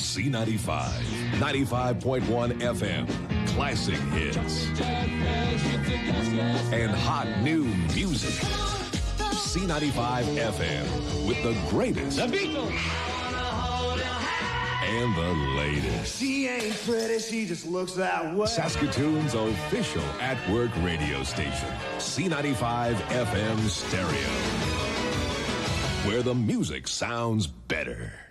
C95, 95.1 FM, classic hits, and hot new music. C95 FM with the greatest. The Beatles. And the latest. She ain't pretty, she just looks that way. Saskatoon's official at-work radio station, C95 FM Stereo, where the music sounds better.